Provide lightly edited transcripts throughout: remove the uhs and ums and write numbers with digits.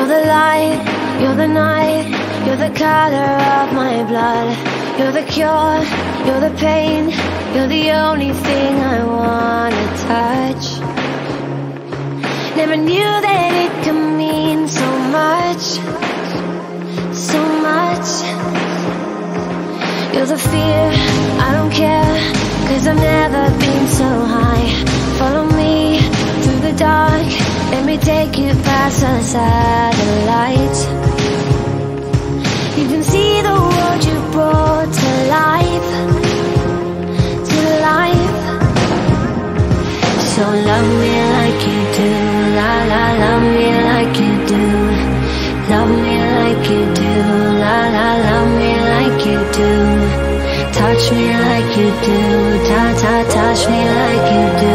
the light, you're the night, you're the color of my blood. You're the cure, you're the pain, you're the only thing I wanna touch. Never knew that it could mean so much, so much. You're the fear, I don't care, 'cause I've never been so high. Follow me through the dark, let me take you past the satellite. You can see the world you brought to life, to life. So love me like you do, la la, love me like you do. Love me like you do, la la, love me like you do. Touch me like you do, ta ta, touch me like you do.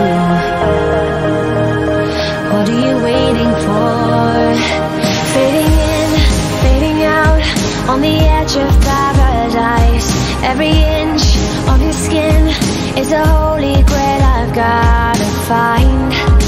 What are you waiting for? Fading in, fading out, on the edge of paradise. Every inch of your skin is a holy grail I've gotta find.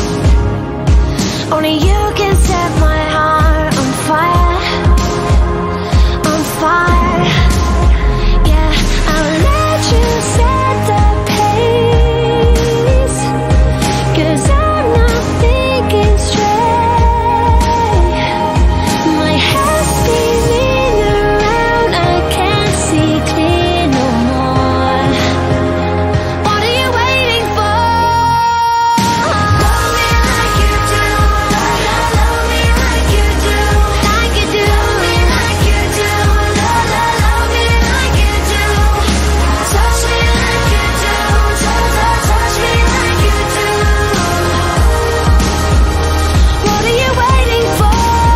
Only you can set my heart on fire, on fire. Yeah, I'll let you set the pace, 'cause I'm not thinking straight. My head's spinning around, I can't see clear no more. What are you waiting for? Love me like you do, love me like you do, like you do. Love me like you do, love me like you do. Touch me like you do, touch me like you do. What are you waiting for?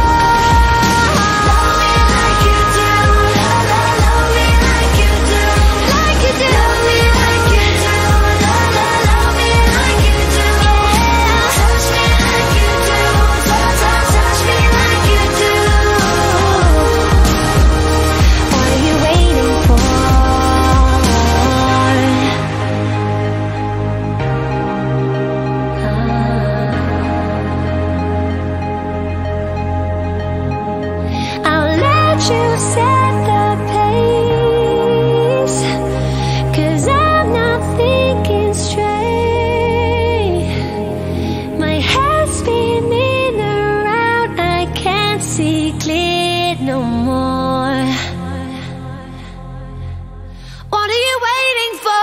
Love me like you do, love me like you do, like you do. Love me like you do, love me like you do. Touch me like you do, touch me like you do. What are you waiting for? I'll let you set the pace, 'cause I'm not thinking straight. My head's spinning around, I can't see clear no more. What are you waiting for?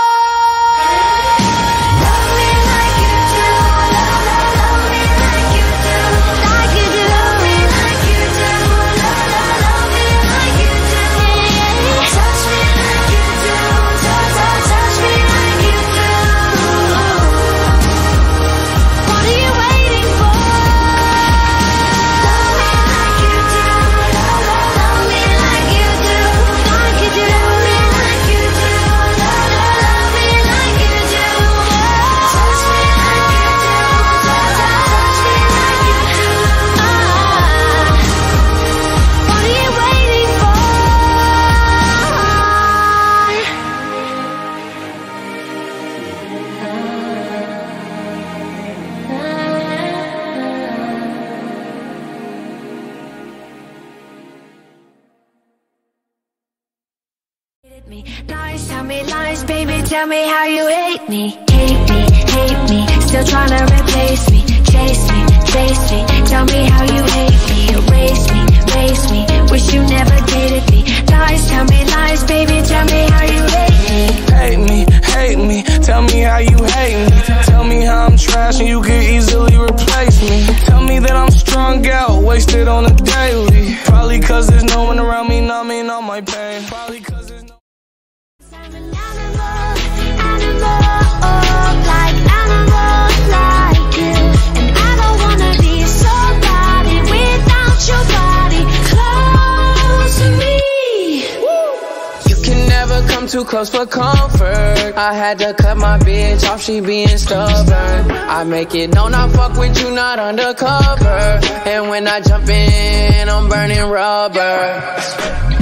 Love me like you do, love me like you do, like you do. Love me like you do, love me like you do. Touch me like you do, touch me like you do. What are you waiting for? Love me like you do, love me like you do, like you do. Love me like you do, love me like you do. Touch me like you do, touch me like you do. What are you waiting for? Me. Lies, tell me lies, baby, tell me how you hate me. Hate me, hate me, still trying to replace me. Chase me, chase me, tell me how you hate me. Erase me, race me, wish you never dated me. Lies, tell me lies, baby, tell me how you hate me. Hate me, tell me how you hate me. Tell me how I'm trash and you could easily replace me. Tell me that I'm strung out, wasted on a daily. Probably 'cause there's no one around me numbing all my pain. Probably 'cause there's no... I'm an animal, like animals like you. And I don't wanna be somebody without your body close to me. You can never come too close for comfort. I had to cut my bitch off, she being stubborn. I make it known I fuck with you, not undercover. And when I jump in, I'm burning rubber.